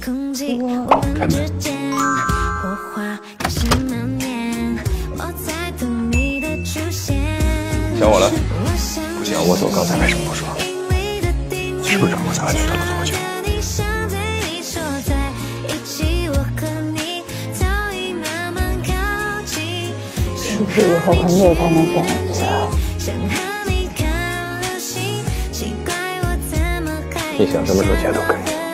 开门。想我了？不想我走，刚才为什么不说？知不知道我咱俩聚了多久？ 是不是以后很久才能见一次啊？ 你想什么时候见都可以。